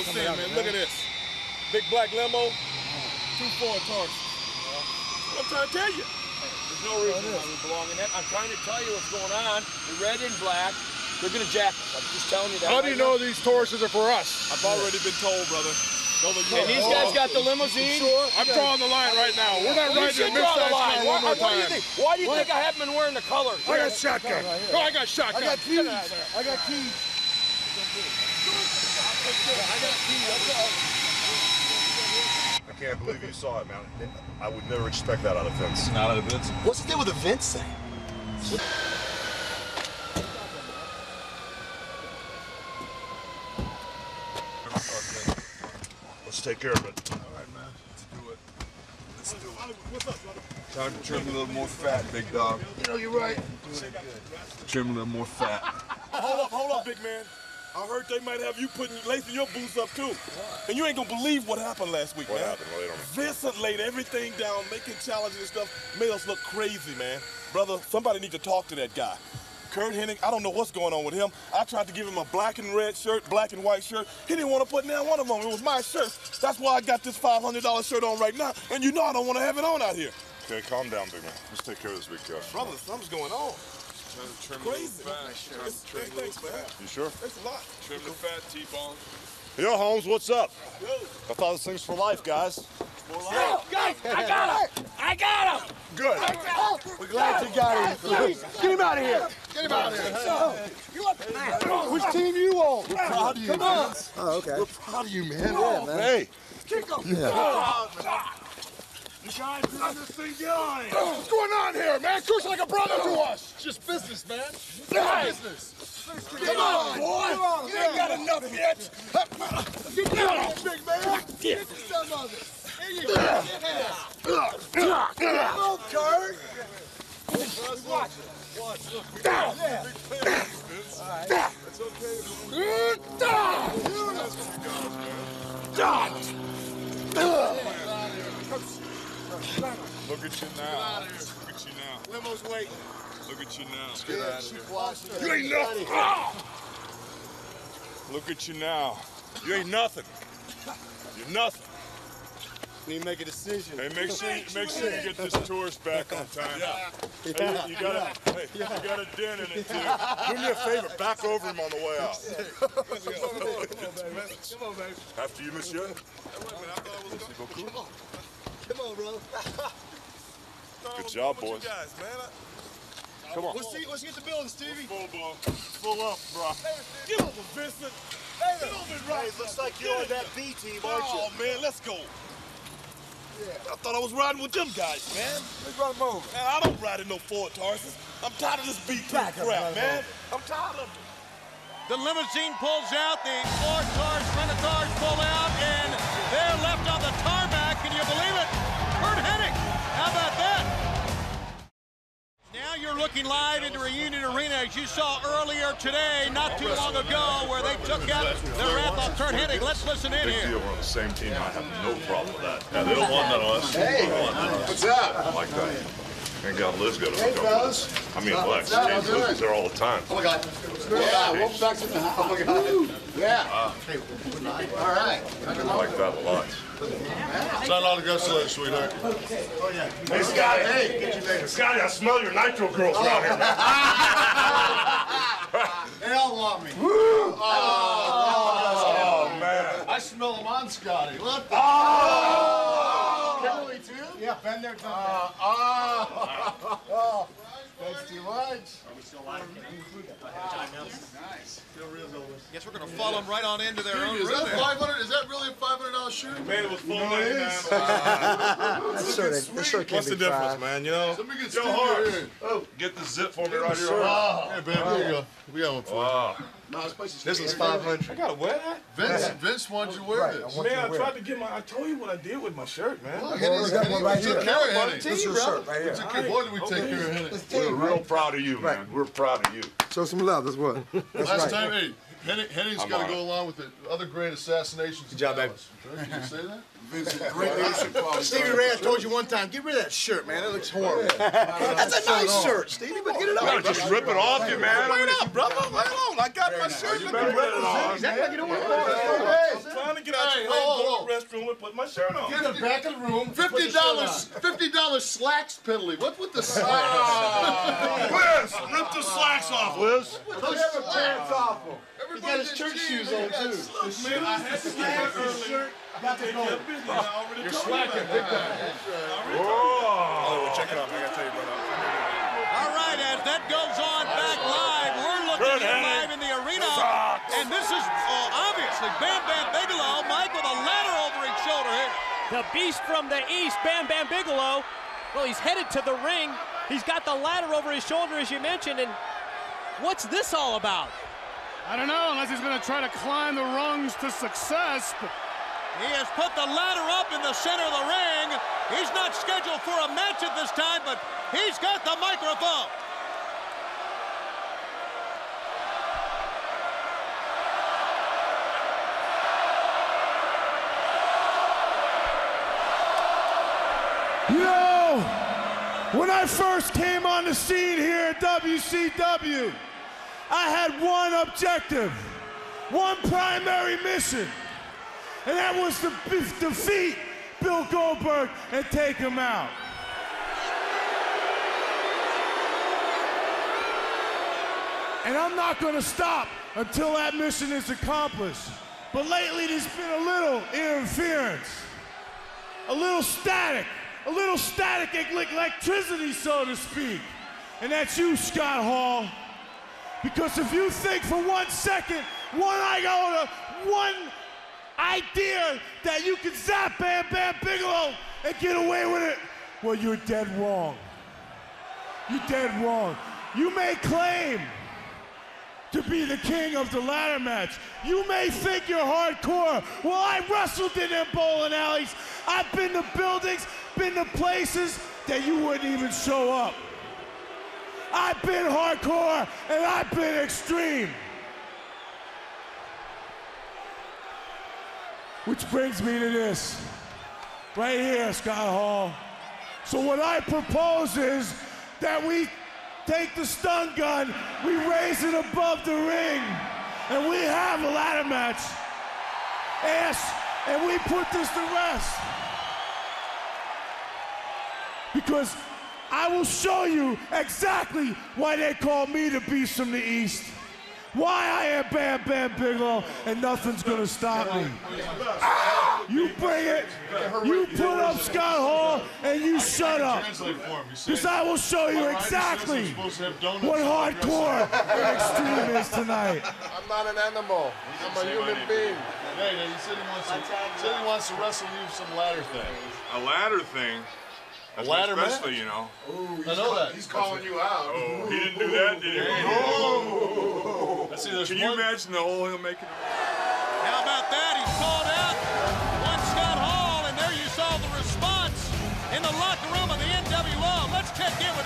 understand, man. Look at this. Big black limo, 2 Ford Taurus. I'm trying to tell you. There's no reason why we belong in that. I'm trying to tell you what's going on. The red and black, they're going to jack us. I'm just telling you that. How do you know these Tauruses are for us? I've already been told, brother. And these guys got the limousine? I'm drawing the line right now. We're not riding a midsize car one more time. Why do you think I haven't been wearing the colors? I got shotgun. Oh, I got shotgun. I got keys. I got keys. I can't believe you saw it, man. I would never expect that out of Vince. Not out of Vince. What's the deal with the Vince thing? Let's take care of it. All right, man. Let's do it. Let's do it. What's up, brother? Time to trim a little more fat, big dog. You know, you're right. Trim a little more fat. Hold up, big man. I heard they might have you lacing your boots up too. And you ain't gonna believe what happened last week, What man. happened? Lay it on me. Vincent laid everything down, making challenges and stuff, made us look crazy, man. Brother, somebody need to talk to that guy. Kurt Hennig, I don't know what's going on with him. I tried to give him a black and red shirt, black and white shirt. He didn't want to put down one of them. It was my shirt. That's why I got this $500 shirt on right now. And you know I don't want to have it on out here. Okay, calm down, big man. Let's take care of this big car. Brother, something's going on. Trying to trim Crazy. a little fat. Thanks, man. You sure? Thanks a lot. Trim the fat, T-bone. Yo, Holmes, what's up? I thought this thing's for life, guys. Yo, guys, I got him! I got him! Good. We're glad you got him. Get him out of here. Get him out of here. Which team you on? We're proud of you, Come on. Oh, okay. We're proud of you, man. Yeah, man. Hey. Kick him! Yeah. You guys doing this thing going? What's going on here, man? Crew's like a brother to us. It's just business, man. Business. Come on, boy! You ain't got enough yet! Get down, big man. Get some of it. Here you go. Come on, Kurt. Watch. Look, we got big plans, All right. It's Look at you now. Look at you now. Limo's waiting. Look at you now. Let's get out of here. You ain't nothing! Look at you now. You ain't nothing. You're nothing. Need to make a decision. Hey, make sure you get this tourist back on time. Hey, you got a dent in it too. Do me a favor, back over him on the way out. Come on, baby. After you, monsieur. Come on, brother. Good job, boys. Guys, man. Come on. Let's get the building, Stevie. Full up, bro. Get over, Vincent. Get over it, right? Looks like you're on that B team, aren't you? Oh, man, let's go. I thought I was riding with them guys, man. Let's run them over. Man, I don't ride in no Ford Tauruses. I'm tired of this B2 crap, man. I'm tired of it. The limousine pulls out, the Ford cars, rental cars pull out, and they're left on the tarmac. Can you believe it? Kurt Hennig, how about that? Now you're looking live into Reunion Arena, as you saw earlier today, not too long ago, where they took out their wrap on Kurt Hennig. Let's listen in Big here. deal. We're on the same team. I have no problem with that. Yeah, they don't want none of us. Hey, what's up? I like that. Thank God Liz got a fellas. I mean, Lex. Liz is there all the time. oh my God. Yeah, Wolfpac in the house. Oh my God. Yeah. All right. I like that a lot. Sign autographs today, sweetheart. Hey, Scotty. Hey, Scotty, I smell your Nitro girls around here, man. They all want me. Oh, man. I smell them on Scotty. Look. Kimberly too? Yeah, been there, done that. That's too much. Nice. Guess we're going to follow them right on into their own room. Is that really a $500 shirt? Man, it was $4.99. This shirt can't What's the be difference, fried. man? You know? Let me get Yo, Stevie Hart. in. Oh, get the zip for me right here. Hey, baby, here you go. We got one for you. Wow. This was 500. I got to wear that? Vince wanted you to wear this. Man, I tried to get I told you what I did with my shirt, man. Look, Well, we got one right here. Took care of Hennig. This is your shirt right here. Took care- Boy, did we take care of Hennig. We're real proud of you, man. We're proud of you. Show some love, that's what. Last time, hey, Henny's I'm got on to go it. along with the other great assassinations. Good job, baby. Did you say that? Great leadership quality. Stevie Ray, I told you one time, get rid of that shirt, man. That looks horrible. That's a nice shirt, Stevie, but get it You off. gotta just rip it off you, man. Wait up, brother. Wait on. I got my shirt. You better rip it off. I'm trying to room and put my shirt on. Get the back of the room. $50 slacks penalty. What's with the slacks? Liz, rip the slacks off, Liz. Those pants off him. He got his church shoes on too. Man, I had to get that earlier. Got to go. You're slacking big time. Oh, check it out. I gotta tell you, brother. All right, as that goes on back live, we're looking at live in the arena. And this is obviously Bam Bam Bigelow, Mike, with a ladder over his shoulder here. The beast from the east, Bam Bam Bigelow. Well, he's headed to the ring. He's got the ladder over his shoulder, as you mentioned. And what's this all about? I don't know, unless he's going to try to climb the rungs to success. But he has put the ladder up in the center of the ring. He's not scheduled for a match at this time, but he's got the microphone. You know, when I first came on the scene here at WCW, I had one objective, one primary mission, and that was to defeat Bill Goldberg and take him out. And I'm not going to stop until that mission is accomplished. But lately there's been a little interference, a little static electricity, so to speak. And that's you, Scott Hall. Because if you think for 1 second, one idea that you can zap Bam Bam Bigelow and get away with it, well, you're dead wrong. You're dead wrong. You may claim to be the king of the ladder match. You may think you're hardcore. Well, I wrestled in them bowling alleys. I've been to buildings, been to places that you wouldn't even show up. I've been hardcore and I've been extreme. Which brings me to this, right here, Scott Hall. So what I propose is that we take the stun gun, we raise it above the ring, and we have a ladder match. And we put this to rest. Because I will show you exactly why they call me the Beast from the East. Why I am Bam Bam Bigelow, and nothing's gonna stop me. You bring it, you put up Scott Hall, and you shut up. Because I will show you exactly what hardcore and extreme is tonight. I'm not an animal. I'm a human being. Hey, he said he wants to wrestle you some ladder thing. A ladder thing? A ladder match? You know. Ooh, I know that. He's calling you out. Oh, he didn't do that, did he? Oh. See, Can you imagine the hole he'll make it? How about that? He's called out. One Scott Hall, and there you saw the response in the locker room of the nWo. Let's check in with